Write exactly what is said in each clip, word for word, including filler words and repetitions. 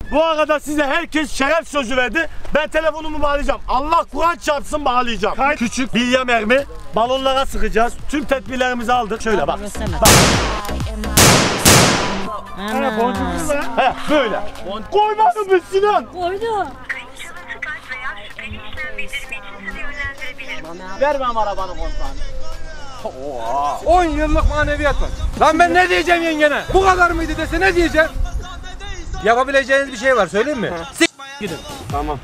Bu arada size herkes şeref sözü verdi. Ben telefonumu bağlayacağım. Allah Kur'an çarpsın bağlayacağım. Kay Küçük bilye mermi balonlara sıkacağız. Tüm tedbirlerimizi aldık. Şöyle bak. Bak. Ana boncuklu mu? He böyle. Koymadın mı Sinan? Koydu. Ver benim arabanın kontağını. on yıllık maneviyat var. Lan ben ne diyeceğim yengene? Bu kadar mıydı dese ne diyeceğim? Yapabileceğiniz bir şey var, söyleyeyim mi? S gidin. Tamam.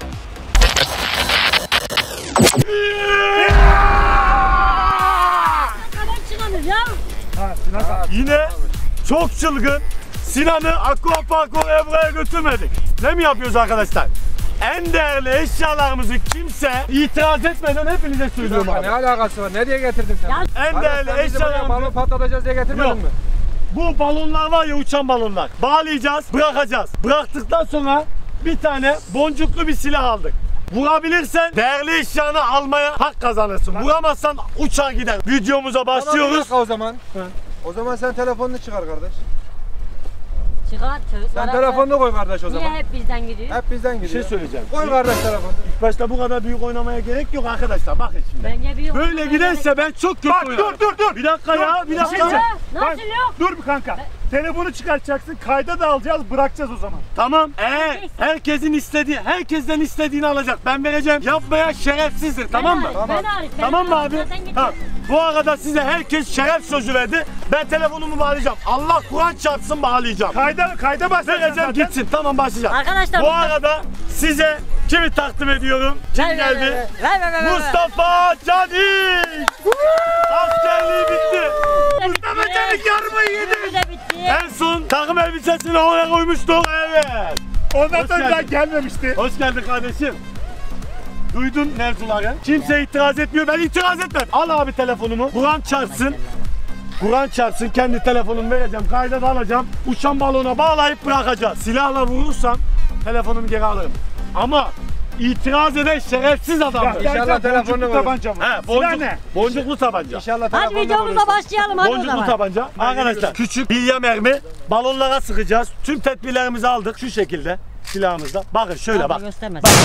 Ha, Sinan. Yine çok çılgın Sinan'ı aquapark oraya buraya götürmedik. Ne mi yapıyoruz arkadaşlar? En değerli eşyalarımızı kimse itiraz etmeden hepinize söylüyorum abi. Ne alakası var? Nereye getirdin sen? En Kardeş, değerli sen bizi buraya eşyalarımızı... balon patlatacağız diye getirmedin Yok. mi? Bu balonlar var ya, uçan balonlar. Bağlayacağız, bırakacağız. Bıraktıktan sonra bir tane boncuklu bir silah aldık. Vurabilirsen değerli eşyanı almaya hak kazanırsın. Vuramazsan uçar gider. Videomuza başlıyoruz. Tamam, o zaman. Hı. O zaman sen telefonunu çıkar kardeş. Çıkar çocuklara. Sen telefonunu koy kardeş o zaman. Niye hep bizden gidiyor? Hep bizden Bir gidiyor. şey söyleyeceğim. Koy kardeş telefonu. İlk başta bu kadar büyük oynamaya gerek yok arkadaşlar. Bakın şimdi. Bence bir Böyle giderse ben çok kötü Bak oynarım. dur dur dur. Bir dakika ya, bir dakika. Ha, Bak, nasıl yok? dur bir kanka. Telefonu çıkartacaksın, kayda da alacağız, bırakacağız o zaman. Tamam. Eğer herkesin istediği, herkesten istediğini alacak. Ben vereceğim. Yapmaya şerefsizdir. Tamam mı? Ben Arif, ben Arif. Tamam mı abi? Zaten gidiyor. Tamam. Bu arada size herkes şeref sözü verdi. Ben telefonumu bağlayacağım. Allah Kur'an çarpsın bağlayacağım. Kayda kayda başlayacaksın Vereceğim zaten. gitsin. Tamam başlayacağım. Arkadaşlar Bu arada size kimi takdim ediyorum? Kim Ver, ver, geldi? ver, ver, ver, ver, ver. Mustafa Canik. Askerliği bitti. Mustafa Canik yarmayı yedi. Bitti. En son takım elbisesini oraya koymuştuk. Evet. Ondan Hoş sonra geldin. daha gelmemişti. Hoş geldin kardeşim. Duydun mevzuları. Kimse itiraz etmiyor. Ben itiraz etmem. Al abi telefonumu. Kur'an çarpsın. Kur'an çarpsın. Kendi telefonumu vereceğim. Kayda da alacağım. Uçan balona bağlayıp bırakacağız. Silahla vurursam telefonumu geri alırım. Ama itiraz eden şerefsiz adamdır. İnşallah Gel, gel, telefonunu boncuklu vurur. tabanca mı? He, Silah boncuk, ne? boncuklu tabanca. İnşallah Hadi telefonunu videomuza vurursun. başlayalım hadi o Boncuklu zaman. tabanca. Arkadaşlar küçük bilye mermi balonlara sıkacağız. Tüm tedbirlerimizi aldık. Şu şekilde silahımızda. Bakın şöyle bak. Göstermez. Bak.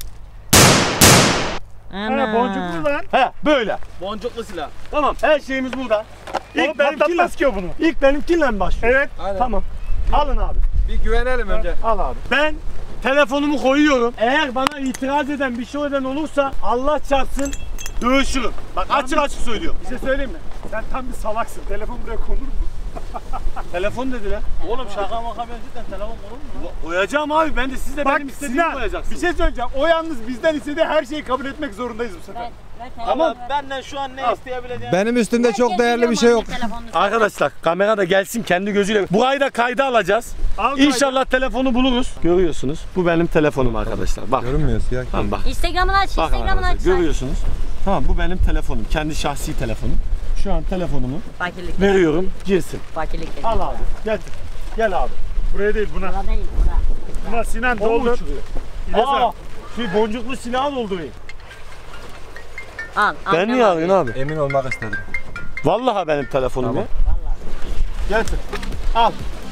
Ha, boncuklu lan. He böyle. Boncuklu silah. Tamam her şeyimiz burada. İlk İlk benimkiyle, patlatmaz ki o bunu. ilk benimkiyle mi başlıyor? Evet. Aynen. Tamam. Alın abi. Bir güvenelim önce. Al abi. Ben telefonumu koyuyorum. Eğer bana itiraz eden bir şey eden olursa Allah çarpsın dövüşürüm. Bak açık açık söylüyorum. Bir şey söyleyeyim mi? Sen tam bir salaksın. Telefon buraya konur mu? Telefon dediler. Oğlum şaka maka ben cidden telefon olur mu? Koyacağım abi, ben de siz de Bak benim istediğimi Sinan, koyacaksınız. bir şey söyleyeceğim. O yalnız bizden istediği her şeyi kabul etmek zorundayız bu sefer. Ver, ver telefonu. Ama benden şu an ne isteyebileceğim? Benim üstümde çok Herkes değerli bir biliyor şey mu yok. anne telefonunu? Arkadaşlar kamera da gelsin kendi gözüyle. Bu ayda kayda alacağız. Al kaydı. İnşallah telefonu buluruz. Görüyorsunuz. Bu benim telefonum arkadaşlar. Bak. Görünmüyor siyah. Tamam bak. Instagram'ını aç, Bak Instagram'ını aç. arkadaşlar, görüyorsunuz. Tamam bu benim telefonum. Kendi şahsi telefonum. Şu an telefonumu Fakirlik. veriyorum. Girsin. Fakirlik. Al abi. Getir. Gel abi. Buraya değil buna. Buna değil, buna. Buna Sinan O mu doldur. uçuruyor? İlyas Aa, abi. şu boncuklu silahı doldurayım. Al, al. Ben niye alıyorsun abi? Emin olmak istedim. Vallahi benim telefonum Tamam. ya. Getir. Al.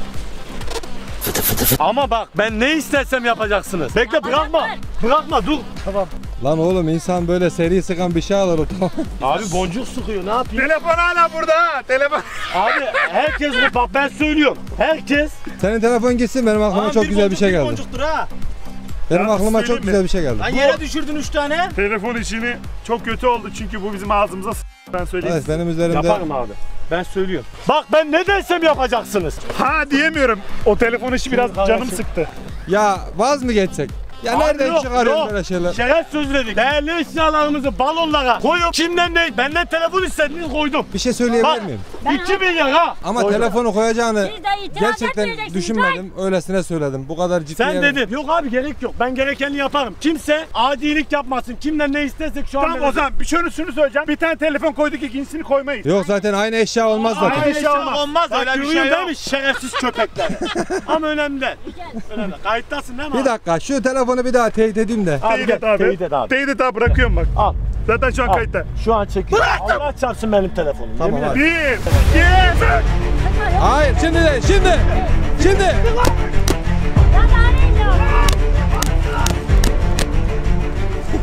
Ama bak ben ne istersem yapacaksınız. Bekle Yapacak bırakma. ver. Bırakma dur. Tamam. Lan oğlum insan böyle seri sıkan bir şey alır o tamam. Abi boncuk sıkıyor ne yapayım? Telefon hala burada ha. Telefon. Abi herkes bu bak ben söylüyorum. Herkes Senin telefon gitsin benim aklıma çok güzel bir şey geldi. boncuktur ha. Benim Ya, aklıma çok söyleyeyim mi? güzel bir şey geldi. Lan yere düşürdün üç tane. Telefon işini çok kötü oldu çünkü bu bizim ağzımıza s*** ben söyleyeyim. Evet benim üzerimde yaparım abi. Ben söylüyorum. Bak ben ne dersem yapacaksınız. Ha diyemiyorum. O telefon işi biraz Şimdi canım kardeşim. sıktı. ya vaz mı geçsek? Ya Abi nereden yok, çıkarıyorsun yok. böyle şeyler? Şeref söz dedik. Değerli eşyalarımızı balonlara koyup kimden ne? Benden telefon istediğini koydum. Bir şey söyleyebilir Bak miyim? iki milyar ha. Ama Koydum. telefonu koyacağını Siz de itiraz gerçekten etmeyeceksiniz, düşünmedim. Öylesine söyledim. Bu kadar ciddi. Sen dedin. Yok abi gerek yok. Ben gerekeni yaparım. Kimse adilik yapmasın. Kimden ne istersek şu an Tamam o vereceğim. zaman bir şunu şunu söyleyeceğim. Bir tane telefon koyduk ikincisini koymayız. Yok zaten aynı eşya olmaz zaten. Aynı eşya olmaz. Olmaz Bak öyle bir görüyorsun şey değil yok. mi şerefsiz köpekler. Ama önemli değil. Önemli. Kayıttasın değil mi Bir abi? dakika şu telefonu bir daha teyit edeyim de. Abi Teyit gel. et abi. Teyit et abi. Teyit et abi bırakıyorum bak. Al. Zaten şu an al. kayıtta. Şu an çekiyor. Allah çarpsın benim telefonum. Tamam Yemin abi. ederim. Bir, iki, üç. Hayır şimdi de şimdi. Şimdi. Ya daha ne diyor?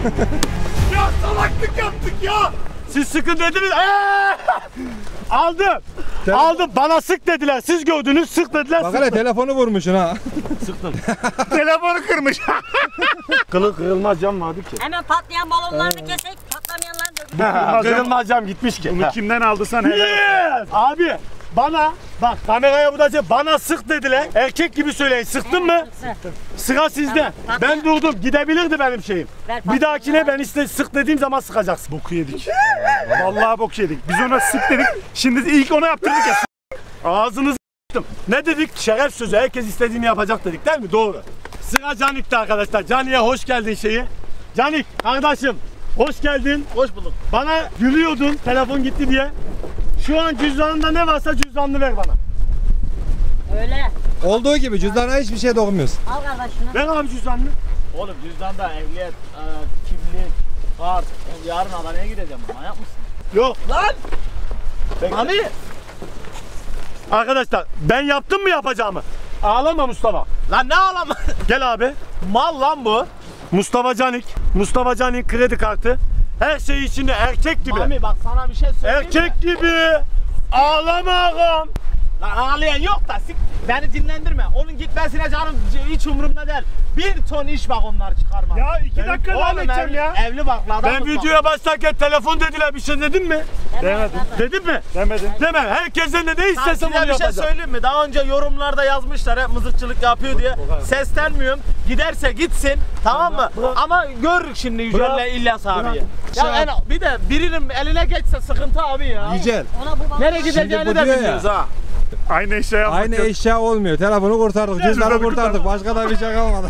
Ya salaklık yaptık ya. Siz sıkın dediniz. Eee! Aldım. Aldım. Bana sık dediler. Siz gördünüz sık dediler. Bak hele telefonu vurmuşsun ha. Sıktım. Telefonu kırmış. Kılı kırılmaz cam vardı ki. Hemen patlayan balonlarını kesek, patlamayanlarını da. Kırılmaz cam gitmiş ki. Bunu Ha. kimden aldıysan helal. Yes! Abi bana bak kameraya burada bana sık dediler. Erkek gibi söyleyin. Sıktın mı? Sıra sizde. Tamam. Ben durdum. Gidebilirdi benim şeyim. Ver, Bir dahakine ben işte sık dediğim zaman sıkacaksın. Boku yedik. Vallahi bok yedik. Biz ona sık dedik. Şimdi ilk ona yaptırdık ya. Ağzınızı s**tım. Ne dedik? Şeref sözü. Herkes istediğini yapacak dedik değil mi? Doğru. Sıra Canik'te arkadaşlar. Canik'e hoş geldin şeyi. Canik kardeşim hoş geldin. Hoş bulduk. Bana gülüyordun telefon gitti diye. Şu an cüzdanında ne varsa cüzdanını ver bana. Öyle. Olduğu gibi cüzdana hiçbir şey dokunmuyorsun. Al kardeş şunu. Ver abi cüzdanını. Oğlum cüzdanda ehliyet, e, kimlik, kart. Oğlum yarın Adana'ya gideceğim. Manyak mısın? Yok. Lan! Bekle. Mami! Arkadaşlar ben yaptım mı yapacağımı? Ağlama Mustafa. Lan ne ağlama? Gel abi. Mal lan bu. Mustafa Canik. Mustafa Canik kredi kartı. Her şey içinde erkek gibi. Mami bak sana bir şey söyleyeyim mi? Erkek gibi. Ağlama ağam. Lan ağlayan yok da sik. Beni dinlendirme. Onun gitmesine canım hiç umurumda değil. Bir ton iş bak onlar çıkarma. Ya iki Ben- dakika Oğlum halledeceğim evli, ya. evli baklı adam. Ben videoya başlarken telefon dediler, bir şey dedim mi? Demedim. Dedim mi? Demedim. Deme. Herkesin de ne istesem Size onu bir şey yapacağım. söyleyeyim mi? Daha önce yorumlarda yazmışlar hep mızıkçılık yapıyor diye. Seslenmiyorum. Giderse gitsin. Tamam mı? Ama gör şimdi Yücel'le İlyas abiyi. Ya en, bir de birinin eline geçse sıkıntı abi ya. Yücel. Ona bu bana. Nereye Şimdi gideceğini bu de diyor bilmiyoruz ya. ha. Aynı eşya yapmak Aynı yok. eşya olmuyor. Telefonu kurtardık, cüzdanı cüzdanı kurtardık. Başka da bir şey kalmadı.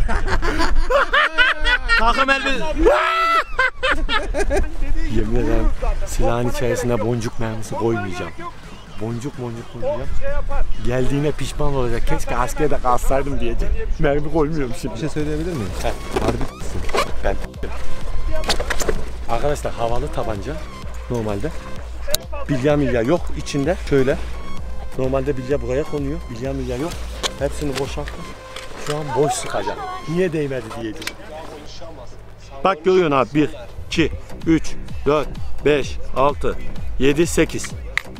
Takım elbise. Yemin ederim silahın içerisine boncuk mermisi koymayacağım. Boncuk boncuk koyacağım. Geldiğine pişman olacak. Keşke askerde kalsaydım diyecek. Mermi koymuyorum şimdi. Bir şey söyleyebilir miyim? Harbi Ben Arkadaşlar havalı tabanca normalde. Bilya milya yok içinde. Şöyle. Normalde bilya buraya konuyor. Bilya milya yok. Hepsini boşalttım. Şu an boş sıkacağım. Niye değmedi diyeceğim. Bak görüyorsun abi. bir, iki, üç, dört, beş, altı, yedi, sekiz.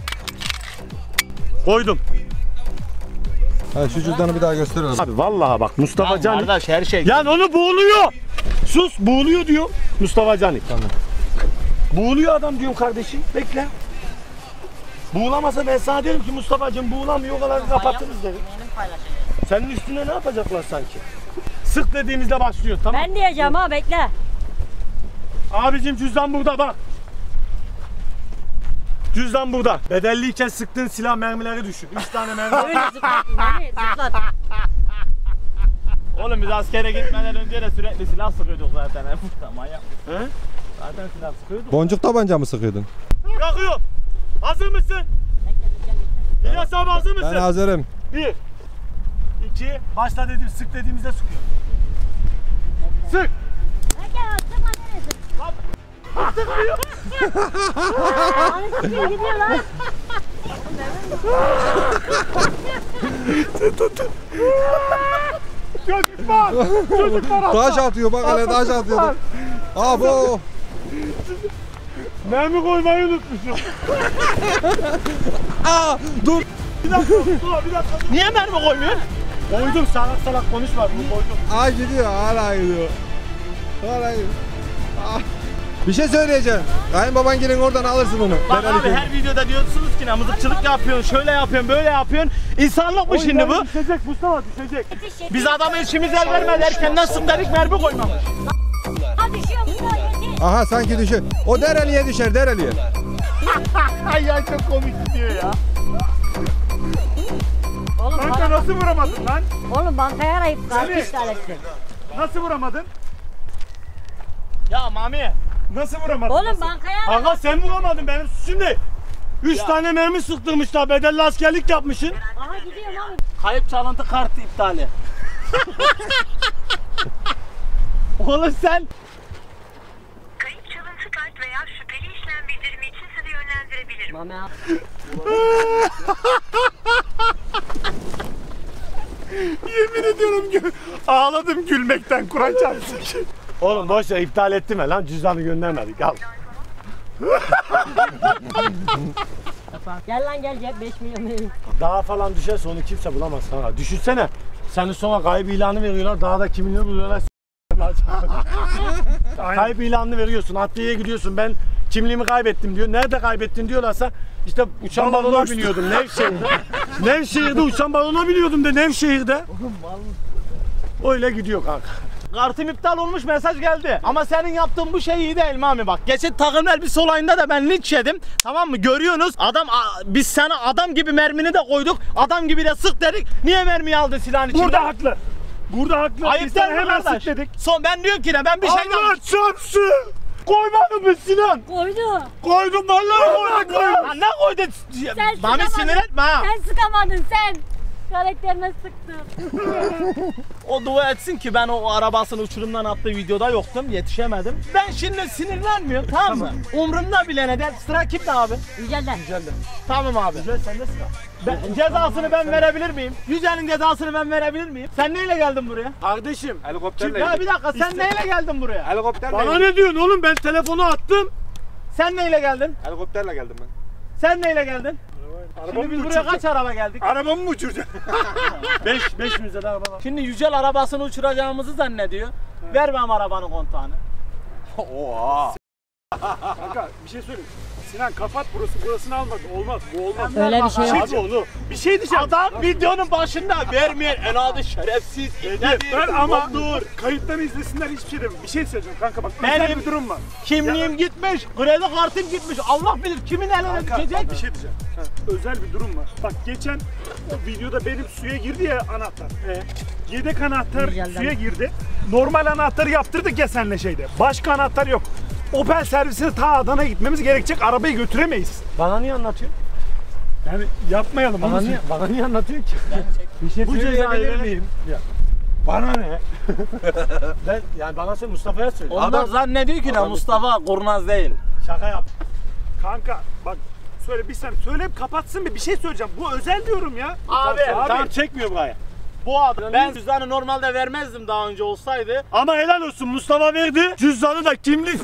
Koydum. Hadi şu cüzdanı bir daha gösterelim. Abi vallahi bak Mustafa Lan Canik. kardeş her şey. Yani onu boğuluyor. Sus boğuluyor diyor Mustafa Canik. Tamam. Boğuluyor adam diyorum kardeşim. Bekle. Boğulamasa ben sana derim ki Mustafa'cığım boğulamıyor o kadar kapatırız derim. Benim paylaşım. Senin üstüne ne yapacaklar sanki? Sık dediğimizde başlıyor tamam. Ben diyeceğim ha bekle. Abicim cüzdan burada bak. Cüzdan burada. Bedelliyken sıktığın silah mermileri düşün. üç tane mermi. Öyle zıplat. Mami zıplat. Oğlum biz askere gitmeden önce de sürekli silah sıkıyorduk zaten. Manyak. He? Zaten silah sıkıyorduk. Boncuk tabanca mı sıkıyordun? Yakıyor. Hazır mısın? İlyas abi hazır mısın? Ben hazırım. Bir, iki, başla dedim, sık dediğimizde sıkıyor. Sık! Bekle sıkma neresi? Sıkmıyor! Hani sıkıyor gidiyor lan. Çocuk var! Çocuk var! Taş atıyor bak hele taş atıyor. Abo. Mermi koymayı unutmuşum. Aa dur. Bir dakika, dur bir dakika. Niye mermi koymuyorsun? Koydum, salak salak konuşma, bunu koydum. Aa gidiyor hala gidiyor. Hala gidiyor. Ah. Bir şey söyleyeceğim. Kayınbaban gelin oradan alırsın onu. Bak Ben abi Ali her videoda diyorsunuz ki ne mızıkçılık yapıyorsun, şöyle yapıyorsun, böyle yapıyorsun. İnsanlık mı şimdi bu? Düşecek Mustafa, düşecek. Biz adamı işimiz el verme derken nasıl dedik mermi koymamış. Ha düşüyor burada yeter. Aha sanki düşüyor. O Dereli'ye düşer Dereli'ye. Ay ya çok komik gidiyor ya. Oğlum, Kanka para- nasıl vuramadın lan? oğlum bankaya arayıp kartı Evet. iptal etsin. Nasıl vuramadın? Ya Mami. Nasıl vuramadın? Oğlum Nasıl? bankaya ara. Aga sen vuramadın benim suçum değil. Üç tane mermi sıktırmışlar, bedelli askerlik yapmışsın. Aha gidiyor Mami. Kayıp çalıntı kartı iptali. Oğlum sen Kayıp çalıntı kart veya şüpheli işlem bildirimi için sizi yönlendirebilirim. Mami abi. Yemin ediyorum gü- ağladım gülmekten Kur'an çarpsın. Oğlum boş ver, iptal ettim ya lan, cüzdanı göndermedik al. Gel lan gel gel beş milyon vereyim. Daha falan düşerse onu kimse bulamaz sana. Düşünsene. Senin sonra kayıp ilanı veriyorlar. Daha da kimini buluyorlar. Kayıp ilanını veriyorsun. Adliyeye gidiyorsun. Ben kimliğimi kaybettim diyor. Nerede kaybettin diyorlarsa işte uçan Balon balona uçtu. biniyordum Nevşehir'de. Nevşehir'de uçan balona biniyordum de Nevşehir'de. Öyle gidiyor kanka. Kartım iptal olmuş, mesaj geldi. Ama senin yaptığın bu şey iyi değil Mami bak. Geçen takım elbise olayında da ben linç yedim. Tamam mı? Görüyorsunuz. Adam a- biz sana adam gibi mermini de koyduk. Adam gibi de sık dedik. Niye mermiyi aldı silahın içinde? Burada haklı. Burada haklı. Ayıp Biz değil sana mi hemen kardeş? sık dedik. Son ben diyorum ki ne ben bir şey Allah çarpsın. Koymadın mı Sinan? Koydu. Koydum vallahi koydum. koydum. Lan ne koydun? Sen Mami sıkamadın. sinir etme ha. Sen sıkamadın sen. Karakterine sıktın. O dua etsin ki ben o arabasını uçurumdan attığı videoda yoktum, yetişemedim. Ben şimdi sinirlenmiyorum, tamam mı? Umrumda bile ne der? Sıra kimde abi? Yücel'den. Tamam abi. Güzel sende sıra. Ben, cezasını ben verebilir miyim? Yücel'in cezasını ben verebilir miyim? Sen neyle geldin buraya? Kardeşim. Helikopterle Ya geldim. bir dakika sen neyle geldin buraya? Helikopterle Bana geldim. ne diyorsun oğlum? Ben telefonu attım. Sen neyle geldin? Helikopterle geldim ben. Sen neyle geldin? Arabamı Şimdi biz mı buraya uçuracaksın? kaç araba geldik? Arabamı mı uçuracaksın? beş beş müzede araba var. Şimdi Yücel arabasını uçuracağımızı zannediyor. Ver benim arabanın kontağını. Oha. Kanka bir şey söyleyeyim. Sinan kapat burası, burasını alma. Olmaz, bu olmaz. Öyle bir şey yok. Abi onu. Bir şey diyeceğim. Adam videonun başında vermeyen en adi şerefsiz. Ben ama dur. Kayıttan izlesinler hiçbir şey demiyorum. Bir şey söyleyeceğim kanka bak. Benim- Özel bir durum var. Kimliğim gitmiş, kredi kartım gitmiş. Allah bilir kimin eline Kanka düşecek. bir şey diyeceğim. Ha, özel bir durum var. Bak geçen o videoda benim suya girdi ya anahtar. E, yedek anahtar Güzelden. suya girdi. Normal anahtarı yaptırdık ya senle şeyde. Başka anahtar yok. Opel servisine ta Adana'ya gitmemiz gerekecek. Arabayı götüremeyiz. Bana niye anlatıyorsun? Yani yapmayalım Bana onu. niye, bana niye anlatıyorsun ki? Bir şey Bu cezayı söyleyebilir ver- miyim? Bana ne? Ben yani bana söyle, Mustafa'ya söyle. Onlar Adam- zannediyor ki ne Adam- Mustafa kurnaz değil. Şaka yap. Kanka bak söyle bir saniye. Söyleyip kapatsın bir bir şey söyleyeceğim. Bu özel diyorum ya. Abi, Tamam, abi. çekmiyor buraya. Bu adam ben cüzdanı normalde vermezdim daha önce olsaydı. Ama helal olsun, Mustafa verdi. Cüzdanı da kimlik.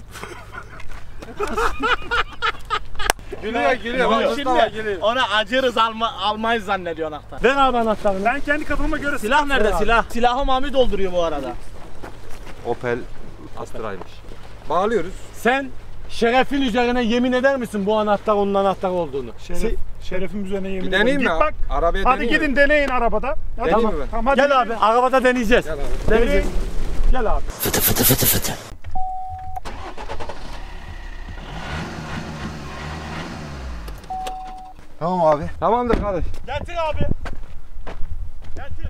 Gülüyor gülüyor. Bak Mustafa Şimdi gülüyor. ona acırız alma, almayız zannediyor anahtar. Ver abi anahtarını. Ben kendi kafama göre Silah nerede silah? Silahı Mami dolduruyor bu arada. Opel Astra'ymış. Bağlıyoruz. Sen şerefin üzerine yemin eder misin bu anahtar onun anahtarı olduğunu? Şeref, şerefim üzerine yemin Bir ediyorum. deneyeyim mi? Git bak. Arabaya Hadi deneyeyim mi? gidin deneyin arabada. Hadi. Deneyeyim Tamam. mi ben? Tamam, hadi Gel abi, arabada deneyeceğiz. Gel abi. Deneyeceğiz. Gel abi. Tamam abi. Tamamdır kardeş. Getir abi. Getir.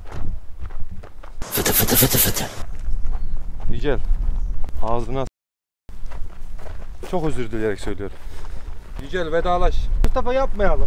Yücel. Ağzına s- çok özür dileyerek söylüyorum. Yücel vedalaş. Mustafa yapmayalım.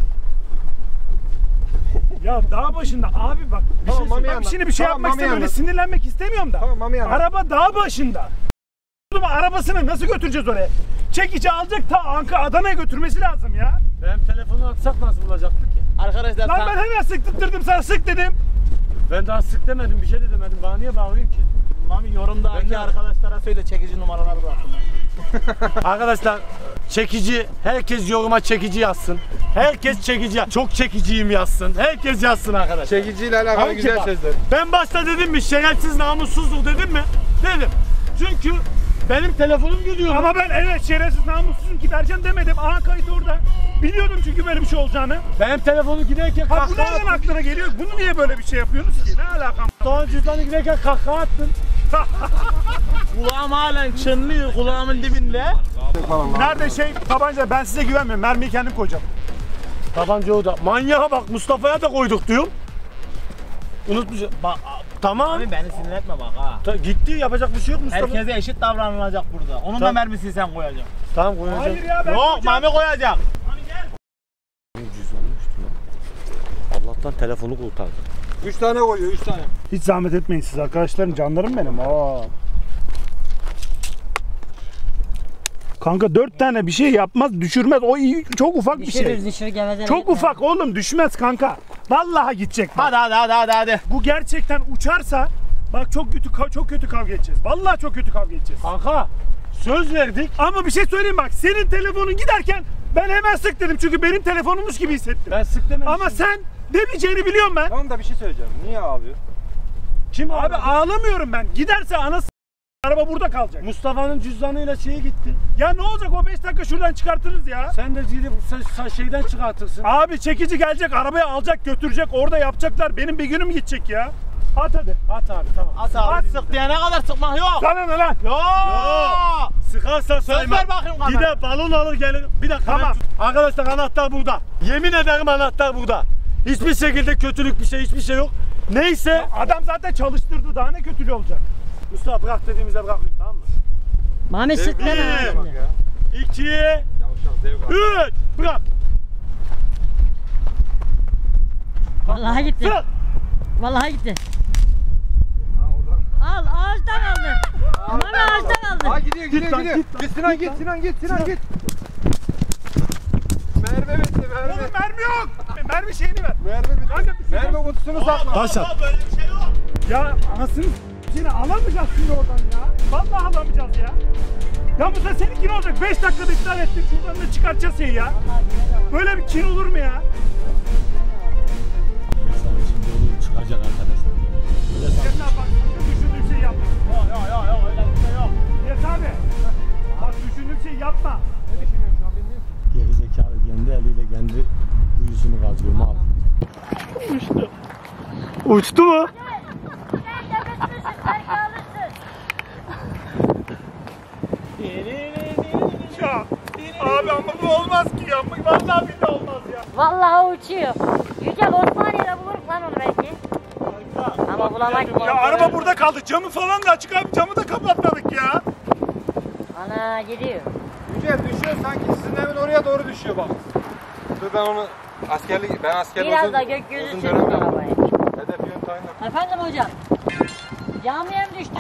Ya dağ başında abi bak. Bir Tamam, şey Mami bak anlat. şimdi bir şey Tamam, yapmak Mami istemiyorum. Öyle anlat. sinirlenmek istemiyorum da. Tamam Mami yanına. Araba dağ başında. Oğlum, arabasını nasıl götüreceğiz oraya? Çekici alacak ta Ankara Adana'ya götürmesi lazım ya. Benim telefonu atsak nasıl olacaktı ki? Arkadaşlar Lan ta- ben hemen sıktırdım sana sık dedim. Ben daha sık demedim, bir şey de demedim. Bana niye bağırıyorsun ki? Mami yorumdaki Ben de- arkadaşlara söyle çekici numaraları bırakın. Arkadaşlar çekici, herkes yoruma çekici yazsın. Herkes çekici, çok çekiciyim yazsın. Herkes yazsın arkadaşlar. Çekiciyle alakalı Hangi güzel bak? sözler. Ben başta dedim mi şerefsiz namussuzluk dedim mi? Dedim. Çünkü benim telefonum gidiyor. Ama ben evet şerefsiz namussuzum ki vereceğim demedim. Aha kayıt orada. Biliyordum çünkü böyle bir şey olacağını. Benim telefonum giderken Ha bu kahkaha nereden attın. aklına geliyor? Bunu niye böyle bir şey yapıyorsunuz ki? Ne alakam? Doğan cüzdanı giderken kahkaha attın. Kulağım halen çınlıyor kulağımın dibinde. Nerede şey tabanca ben size güvenmiyorum. Mermiyi kendim koyacağım. Tabanca o da. Manyağa bak, Mustafa'ya da koyduk diyorum. Unutmayacağım. Bak tamam. Abi beni sinir etme bak ha. Ta- gitti, yapacak bir şey yok Mustafa. Herkese eşit davranılacak burada. Onun da Tamam. mermisini sen koyacaksın. Tamam koyacağım. Hayır ya ben Yok koyacağım. Mami koyacak. Allah'tan telefonu kurtardı. Üç tane koyuyor, üç tane. Hiç zahmet etmeyin siz arkadaşlarım, canlarım benim. Aa. Kanka dört tane bir şey yapmaz, düşürmez. O iyi, çok ufak bir şey. Düşürür düşürür gevezelik. Çok ufak oğlum, düşmez kanka. Vallahi gidecek. Bak. Hadi hadi hadi hadi hadi. Bu gerçekten uçarsa Bak çok kötü çok kötü kavga edeceğiz. Vallahi çok kötü kavga edeceğiz. Kanka söz verdik. Ama bir şey söyleyeyim bak. Senin telefonun giderken ben hemen sık dedim. Çünkü benim telefonummuş gibi hissettim. Ben sık dememişim. Ama sen demeyeceğini biliyorum ben. Tamam da bir şey söyleyeceğim. Niye ağlıyor? Kim Abi abi? ağlamıyorum ben. Giderse anası araba burada kalacak. Mustafa'nın cüzdanıyla şeye gitti. Ya ne olacak o beş dakika şuradan çıkartırız ya. Sen de gidip sen- sen şeyden çıkartırsın. Abi çekici gelecek, arabayı alacak, götürecek, orada yapacaklar. Benim bir günüm gidecek ya. At hadi. At abi tamam. At abi sık diyene kadar sıkmak yok. Sana ne lan? Yok. Sıkarsan sayma. ver bakayım bana. Gider balon alır gelir. Bir dakika. Tamam. ben- Arkadaşlar anahtar burada. Yemin ederim anahtar burada. Hiçbir şekilde kötülük bir şey, hiçbir şey yok. Neyse. Adam zaten çalıştırdı, daha ne kötülüğü olacak? Mustafa bırak dediğimizde bırakayım, tamam mı? Mami sık Bir, deme. iki, Yavşak zevk al. üç. Bırak. Vallahi gitti. Bırak. Vallahi gitti. Ha, oradan. Al ağaçtan aldı. Mami ağaçtan Ha aldı. gidiyor gidiyor lan, gidiyor. git lan, Git Sinan git Sinan git Sinan git. Merve bitti merve. Oğlum mermi yok. Mermi şeyini ver. Merve Kanka, bitti. Merve kutusunu sakla. Taş at. Böyle bir şey yok. Ya anasını s***sini alamayacağız şimdi oradan ya. Vallahi alamayacağız ya. Ya bu da seninki ne olacak? beş dakikada iptal ettik, şuradan da çıkartacağız şeyi ya. Böyle bir kin olur mu ya? Çıkacak arkadaşlar. Sen ne bak, düşündüğün şeyi yapma. Yok yok yok yok öyle bir şey yok. Yes abi. Bak düşündüğün şeyi yapma. Ne düşünüyorsun şu an bilmiyorum. Gerizekalı kendi eliyle kendi uyusunu kazıyor mal. Uçtu. Uçtu mu? Ya abi ama bu olmaz ki ya. Vallahi billahi olmaz ya. Vallahi uçuyor. Yücel Osmaniye'de buluruz lan onu belki. Ama bulamak Ya araba burada kaldı. Camı falan da açık abi. Camı da kapatmadık ya. Ana gidiyor. Yücel düşüyor sanki sizin evin oraya doğru düşüyor bak. Dur ben onu askerlik ben askerlik Biraz uzun- da gökyüzü uzun sürsün dönem- arabayı. Hedef yön tayin yap. Efendim hocam. Camiye mi düştü?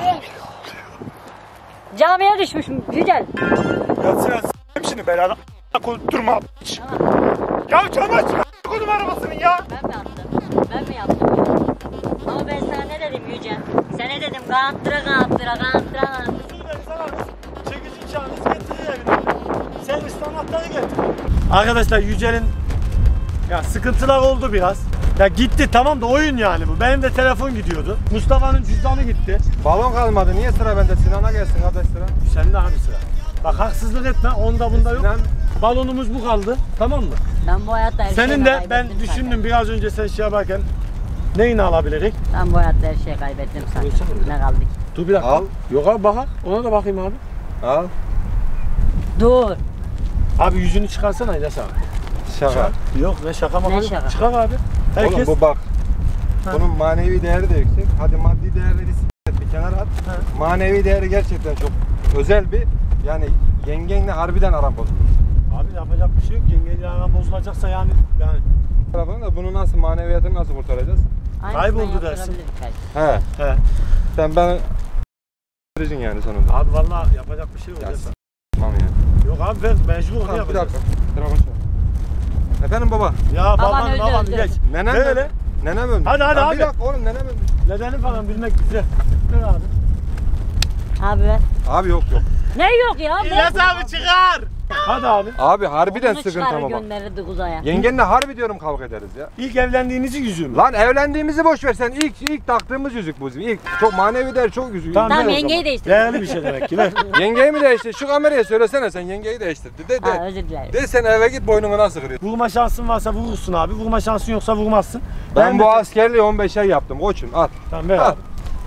Camiye düşmüş Yücel. Ya Sinan s***im şimdi belanı durma. Tamam. Ya camı aç. Kodum arabasının ya. Ben mi yaptım? Ben mi yaptım ya? Ama ben sana ne dedim Yücel? Sen ne dedim? Kanattıra kanattıra kanattıra kanattıra. Çekici çağınız getirir evine. Servis anahtarı getir. Arkadaşlar Yücel'in ya sıkıntılar oldu biraz. Ya gitti tamam da oyun yani bu. Benim de telefon gidiyordu. Mustafa'nın cüzdanı gitti. Balon kalmadı. Niye sıra bende? Sinan'a gelsin kardeş sıra. Sen de abi sıra. Bak haksızlık etme. Onda bunda yok. Sinan Balonumuz bu kaldı. Tamam mı? Ben bu hayatta her şeyi Senin de kaybettim ben zaten. düşündüm biraz önce sen şey yaparken neyini alabilirik? Ben bu hayatta her şeyi kaybettim zaten. Ne kaldı ki? Dur bir dakika. Al. Yok abi bak. Ona da bakayım abi. al. Dur. Abi yüzünü çıkarsana İlyas abi. Şaka. Yok ne şaka mı? Ne abi? şaka? Çıkar abi. Herkes. Oğlum bu bak. Bunun manevi değeri de yüksek. Hadi maddi değerleri s**t bir kenara at. Manevi değeri gerçekten çok özel bir yani yengenle harbiden aram bozuldu. Abi yapacak bir şey yok. Yengeyle aran bozulacaksa yani yani. Tarafını da bunu nasıl maneviyatını nasıl kurtaracağız? Aynısından Kayboldu dersin. yaptırabilirim belki. He. He. Sen ben vereceksin yani sonunda. Abi vallahi yapacak bir şey yok. Ya Ya, Tamam ya. yok abi ben mecbur onu Tamam, bir yapacağız. dakika. Telefon çal. Efendim baba. Ya Baban baban öldü, baban öldü. geç. Nenem Ne mi? öyle? Nenem ölmüş. Hadi, hadi Lan abi. Bir dakika oğlum nenem ölmüş. Nedeni falan bilmek güzel. Ne abi? Abi ver. Abi yok yok. Ne yok ya? İlyas abi çıkar. Hadi abi. Abi harbiden Onu sıkıntı çıkarır ama bak. gönderirdi uzaya. Yengenle harbi diyorum kavga ederiz ya. İlk evlendiğinizi yüzüğüm. Lan evlendiğimizi boş ver sen ilk ilk taktığımız yüzük bu bizim. İlk çok manevi değer çok yüzük. Tamam, Tamam ver o yengeyi zaman. değiştir. Değerli bir şey demek ki. Ver. Yengeyi mi değiştir? Şu kameraya söylesene sen yengeyi değiştir. De de. Ha de. özür dilerim. De sen eve git boynunu nasıl kırıyorsun? Vurma şansın varsa vurursun abi. Vurma şansın yoksa vurmazsın. Ben bu de- askerliği on beş ay yaptım koçum al. Tamam ver Al. abi.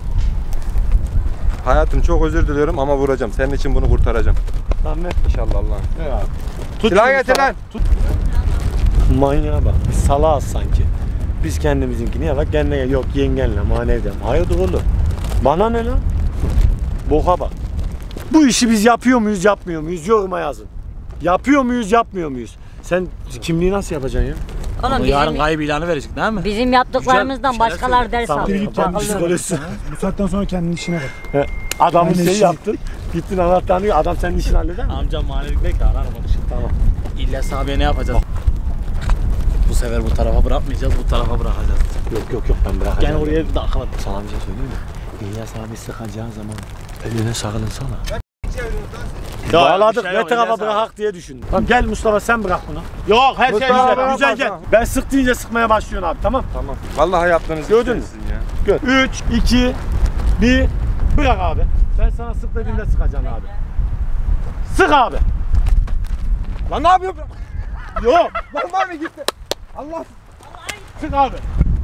Hayatım çok özür diliyorum ama vuracağım. Senin için bunu kurtaracağım. Tamam ver. İnşallah Allah'ım. Ver abi. Tut Silah şunu, getir tamam. lan. Tut. Manyağa bak. Biz salağız sanki. Biz kendimizinkini ya bak kendine yok yengenle manevden. Hayırdır oğlum? Bana ne lan? Boka bak. Bu işi biz yapıyor muyuz yapmıyor muyuz? Yoruma yazın. Yapıyor muyuz yapmıyor muyuz? Sen kimliği nasıl yapacaksın ya? Oğlum Yarın bizim, kayıp ilanı verecek değil mi? bizim yaptıklarımızdan Güzel, başkalar ders Tamam. alıyor. Tamam. Akıllı. Psikolojisi. Bu saatten sonra kendin işine bak. Adamın Aynen şeyi işi. yaptın. Gittin anahtarını adam senin işini halleder mi? Amcam manevi bekle ara aramadı şimdi. Tamam. İlyas abiye ne yapacağız? Bu sefer bu tarafa bırakmayacağız, bu tarafa bırakacağız. Yok yok yok ben bırakacağım. Gel oraya bir dakika. Sana bir şey söyleyeyim mi? İlyas abi sıkacağı zaman eline sarılınsana. Ya, Bağladık bir şey ne yok, tarafa İlyas abi. bırak diye düşündüm. Tamam gel Mustafa sen bırak bunu. Yok her şey Mustafa güzel. bırak, Güzel gel. gel. Ben sık deyince sıkmaya başlıyorsun abi tamam. Tamam. Vallahi yaptığınız Gördün mü? ya. üç, iki, bir. Bırak abi. Ben sana sık dediğimde sıkacaksın abi. Sık abi. Lan ne yapıyorsun? Yok. Lan abi gitti. Allah. Sık abi.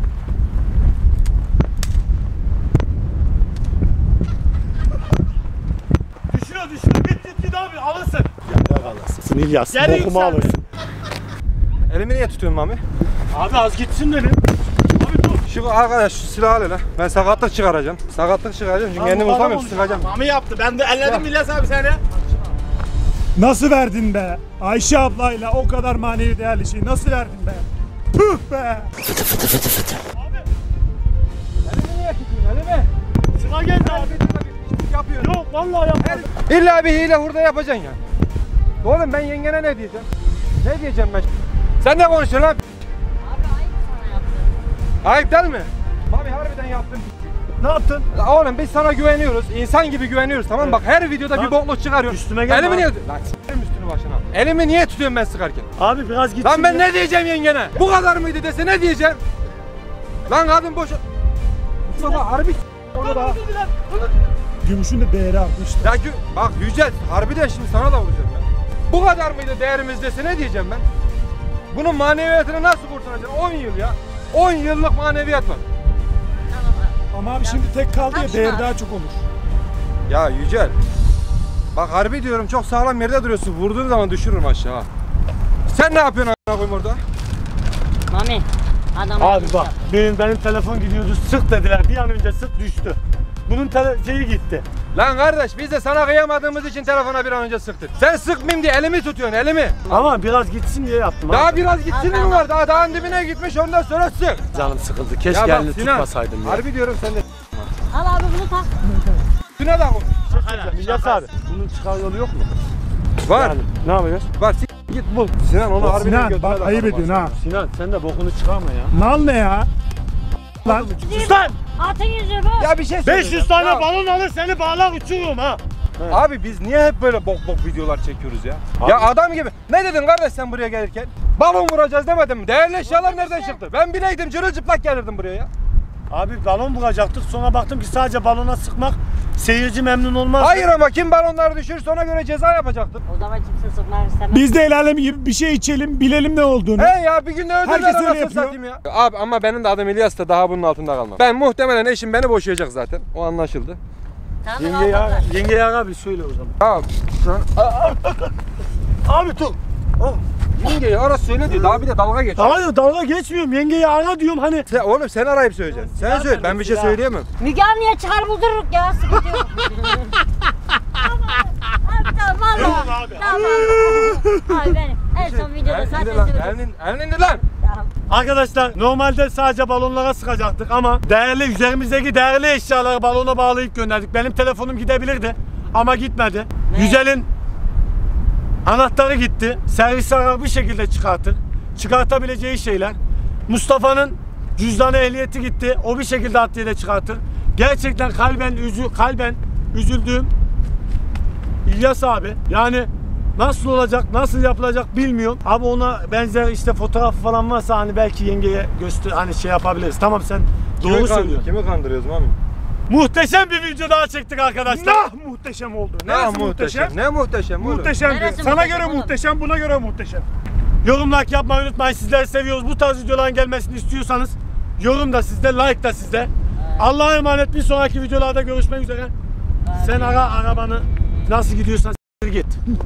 Düşüyor düşüyor. Git git git abi alırsın. Ya alırsın İlyas. Gel Bokumu yüksel. alırsın. Elimi niye tutuyorsun Mami? Abi az gitsin dedim. Abi dur. Şu arkadaş şu silahı al hele. Ben sakatlık çıkaracağım. Sakatlık çıkaracağım çünkü Tamam, kendimi bana tutamıyorum, bunu- sıkacağım. Mami yaptı. Ben de elledim İlyas abi seni. Nasıl verdin be? Ayşe ablayla o kadar manevi değerli şeyi nasıl verdin be? Püh be! Elimi niye tutuyorsun elimi? Sıra geldi abi. Yapıyorum. Yok vallahi yapmadım. İlla bir hile hurda yapacaksın ya. Oğlum ben yengene ne diyeceğim? Ne diyeceğim ben? Sen ne konuşuyorsun lan? Abi ayıp sana yaptım. Ayıp değil mi? Mami harbiden yaptım. Ne yaptın? La oğlum biz sana güveniyoruz. İnsan gibi güveniyoruz tamam mı? Bak her videoda Lan, bir bokluk çıkarıyorsun. üstüme gelme Elimi abi. niye... Lan s**erim üstünü başına. Elimi niye tutuyorsun ben sıkarken? Abi biraz gitsin. Lan ben ya. ne diyeceğim yengene? Bu kadar mıydı dese ne diyeceğim? Lan kadın boşa... Mustafa harbi s*** onu da... Gümüşün de değeri artmıştı. Ya gü- bak Yücel harbiden şimdi sana da vuracağım ben. Bu kadar mıydı değerimiz dese ne diyeceğim ben? Bunun maneviyatını nasıl kurtaracaksın? on yıl ya. on yıllık maneviyat var. Tamam abi. Ama abi şimdi tek kaldı ya Kaç değeri var? daha çok olur. Ya Yücel. Bak harbi diyorum çok sağlam yerde duruyorsun. Vurduğun zaman düşürürüm aşağı. Sen ne yapıyorsun a**ına koyayım orada? Mami. Adam Abi bak benim, benim telefon gidiyordu sık dediler bir an önce sık düştü. Bunun tele şeyi gitti. Lan kardeş biz de sana kıyamadığımız için telefona bir an önce sıktık. Sen sıkmayayım diye elimi tutuyorsun elimi. Ama biraz gitsin diye yaptım. Daha abi. biraz gitsin mi var? Daha dağın dibine gitmiş ondan sonra sık. Canım sıkıldı. Keşke Ya bak elini Sinan, tutmasaydım ya. harbi diyorum sen de Al abi bunu tak. üstüne de konuş. İlyas abi bunun çıkar yolu yok mu? Var. Yani, ne yapacağız? Var s- git bul. Sinan onu harbiden Sinan götüne bak de ayıp atarım ediyorsun ha. Sinan sen de bokunu çıkarma ya. Mal ne ya? Lan Sus lan! Atın yüzü bu. Ya bir şey beş söyleyeceğim. yüz tane Ya, balon alır seni bağlar uçururum ha. Abi biz niye hep böyle bok bok videolar çekiyoruz ya? Abi- Ya adam gibi. Ne dedin kardeş sen buraya gelirken? Balon vuracağız demedin mi? Değerli eşyalar nereden çıktı? Ben bileydim cırılcıplak gelirdim buraya ya. Abi balon vuracaktık sonra baktım ki sadece balona sıkmak seyirci memnun olmaz. Hayır ama kim balonları düşürürse ona göre ceza yapacaktım. O zaman kimse sıkmak istemez. biz de el alem gibi bir şey içelim bilelim ne olduğunu. He ya bir günde ödüller Herkes öyle anasını yapıyor. satayım ya. Abi ama benim de adım İlyas da daha bunun altında kalmam. Ben muhtemelen eşim beni boşayacak zaten. O anlaşıldı. Tamam, Yenge al ya, bakalım. yenge ya abi söyle o zaman. Tamam. Abi dur. Oh. Yengeyi ara söyle diyor. Daha bir de dalga geçiyor. Hayır dalga geçmiyorum yengeyi ara diyorum hani. Sen, oğlum sen arayıp söyleyeceksin. Sen söyle. Ben bir şey Ya. söyleyemem. Müge Anlı'ya çıkar buldururuk ya. Sıkıntı yok. Abi tamam valla. Tamam abi. Tamam. Abi benim en son videoda zaten Elini lan. söyledim. Elini, elini lan. Tamam. Arkadaşlar normalde sadece balonlara sıkacaktık ama değerli üzerimizdeki değerli eşyaları balona bağlayıp gönderdik. Benim telefonum gidebilirdi ama gitmedi. Ne? Yücel'in anahtarı gitti. Servis arar bir şekilde çıkartır. Çıkartabileceği şeyler. Mustafa'nın cüzdanı ehliyeti gitti. O bir şekilde adliyede çıkartır. Gerçekten kalben üzü kalben üzüldüğüm İlyas abi. Yani nasıl olacak, nasıl yapılacak bilmiyorum. Abi ona benzer işte fotoğraf falan varsa hani belki yengeye göster hani şey yapabiliriz. Tamam sen doğru Kimi kan- söylüyorsun. Kimi kandırıyoruz mami? Muhteşem bir video daha çektik arkadaşlar. Nah muhteşem oldu. Ne Nasıl muhteşem? Ne muhteşem oğlum? Muhteşem. Neresi Sana muhteşem göre oğlum? muhteşem, buna göre muhteşem. Yorum like yapmayı unutmayın. Sizleri seviyoruz. Bu tarz videoların gelmesini istiyorsanız yorum da sizde, like da sizde. Allah'a emanet. Bir sonraki videolarda görüşmek üzere. Sen ara arabanı nasıl gidiyorsan s**tir git.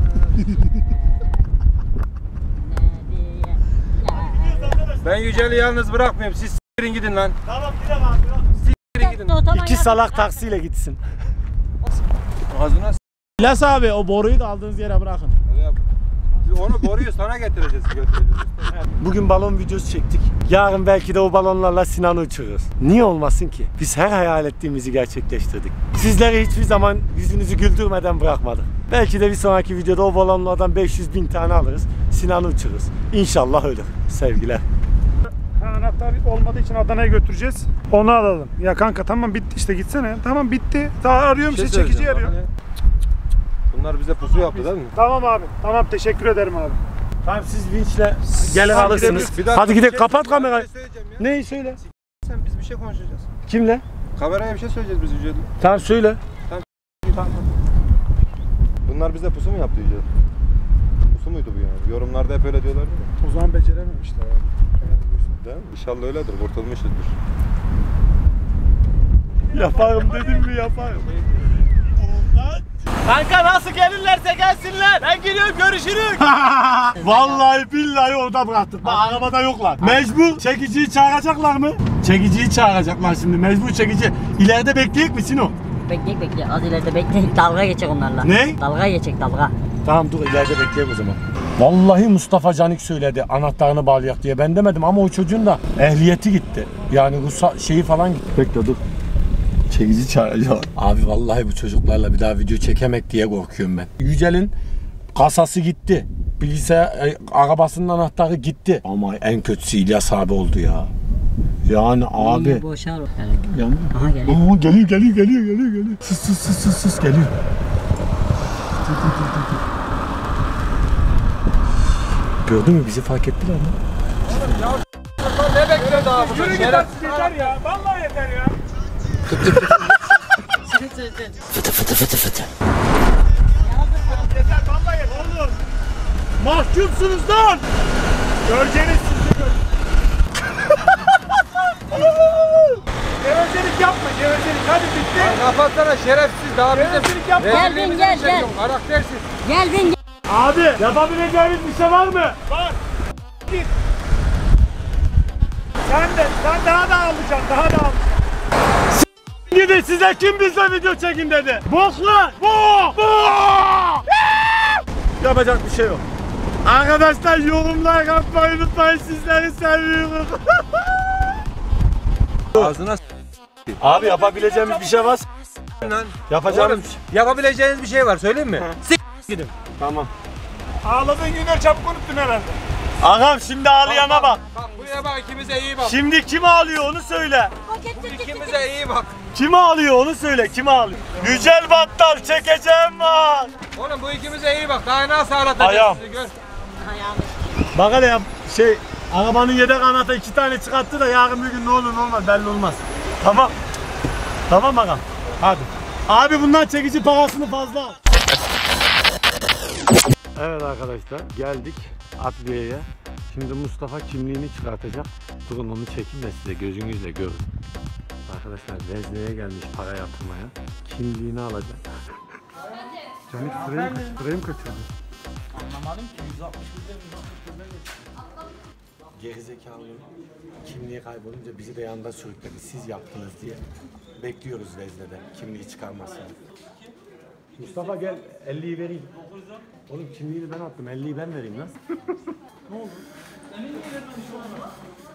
Ben Yücel'i yalnız bırakmıyorum. Siz s**tirin gidin lan. Tamam gidelim abi. S**tirin gidin. İki salak taksiyle gitsin. Ağzına s**. İlyas abi o boruyu da aldığınız yere bırakın. Öyle yap. Biz onu boruyu sana getireceğiz, götüreceğiz. Bugün balon videosu çektik. Yarın belki de o balonlarla Sinan'ı uçururuz. Niye olmasın ki? Biz her hayal ettiğimizi gerçekleştirdik. Sizleri hiçbir zaman yüzünüzü güldürmeden bırakmadık. Belki de bir sonraki videoda o balonlardan beş yüz bin tane alırız. Sinan'ı uçururuz. İnşallah öyle. Sevgiler. anahtar olmadığı için Adana'ya götüreceğiz. Onu alalım. Ya kanka tamam bitti işte gitsene. Tamam bitti. Daha arıyorum Bir şey seni çekici söyleyeceğim, arıyorum. hani Bunlar bize pusu yaptı değil mi? Tamam abi. Tamam teşekkür ederim abi. Tamam siz vinçle gelin Hadi alırsınız. gidelim. Bir dakika, Hadi bir gidelim şey- kapat bir kamerayı. şey söyleyeceğim ya. Neyi söyle? Sen biz bir şey konuşacağız. Kimle? Kameraya bir şey söyleyeceğiz biz Yücel'le. Tamam söyle. Bunlar bize pusu mu yaptı Yücel? Pusu muydu bu yani? Yorumlarda hep öyle diyorlar değil mi? O zaman becerememişler abi. Değil mi? İnşallah öyledir. Kurtulmuşuzdur. Yaparım dedim mi yaparım. Kanka nasıl gelirlerse gelsinler. Ben gidiyorum, görüşürüz. Vallahi billahi orada bıraktık. Bak arabada yoklar. Mecbur çekiciyi çağıracaklar mı? Çekiciyi çağıracaklar şimdi. Mecbur çekici. İleride bekleyecek misin o? Bekleyek bekleyek. Az ileride bekleyek. Dalga geçecek onlarla. Ne? Dalga geçecek dalga. Tamam dur ileride bekleyek o zaman. Vallahi Mustafa Canik söyledi anahtarını bağlayak diye. Ben demedim ama o çocuğun da ehliyeti gitti. Yani ruhsat şeyi falan gitti. Bekle dur. Çekici çağıracağım. Abi vallahi bu çocuklarla bir daha video çekemek diye korkuyorum ben. Yücel'in kasası gitti. Bilgisayar e, arabasının anahtarı gitti. Ama en kötüsü İlyas abi oldu ya. Yani abi. İyi, boşar o. Yani. Aha geliyor. Oo, geliyor geliyor geliyor geliyor geliyor. Sus sus sus sus sus geliyor. Dur, dur, dur, dur, dur. Gördün mü bizi fark ettiler mi? Ne bekliyor daha burada? Yürü git artık yeter ya. Vallahi yeter ya. Fıtı fıtı fıtı fıtı. Yeter vallahi yeter. Oğlum. Mahkumsunuz lan. Göreceğiniz siz de gör. Gevezelik yapma gevezelik. Hadi bitti. Ya kapatsana şerefsiz daha bizim. Gevezelik yapma. Geldin, gel, gel. Karaktersiz. Geldin. Abi yapabileceğimiz bir şey var mı? Bak. Git. Sen de sen daha da alacaksın. Daha da alacaksın. Gidin size kim bizle video çekin dedi. Boklar. Bok. Bok. Yapacak bir şey yok. Arkadaşlar yorumlar yapmayı unutmayın. Sizleri seviyorum. Ağzına s*** Abi yapabileceğimiz bir şey var. lan. Yapacağımız Oğlum, yapabileceğiniz bir şey var söyleyeyim mi? S*** gidin. Tamam. Ağladığın günler çabuk unuttun herhalde. Ağam şimdi ağlayana bak. Bak buraya bak ikimize iyi bak. Şimdi kim ağlıyor onu söyle. İkimize iyi bak. Kim ağlıyor onu söyle. Kim ağlıyor? Yücel Battal çekeceğim var. Oğlum bu ikimize iyi bak. Daha nasıl ağlatacağız Ayağım. sizi gör. Bak hele ya şey arabanın yedek anahtarı iki tane çıkarttı da yarın bir gün ne olur ne olmaz belli olmaz. Tamam. Tamam ağam. Hadi. Abi bundan çekici parasını fazla al. Evet arkadaşlar geldik adliyeye. Şimdi Mustafa kimliğini çıkartacak. Durun onu çekin de size gözünüzle görün. Arkadaşlar vezneye gelmiş para yatırmaya. Kimliğini alacak. Canik frame kaç, frame kaçırdı. Anlamadım ki yüz altmış birde yüz altmış birde geçti. Gerizekalının kimliği kaybolunca bizi de yanında sürükledi. Siz yaptınız diye. Bekliyoruz veznede kimliği çıkarmasını. Mustafa gel elliyi vereyim. Oğlum kimliğini ben attım elliyi ben vereyim lan. Ne oldu? Sen niye vermemiş oğlum?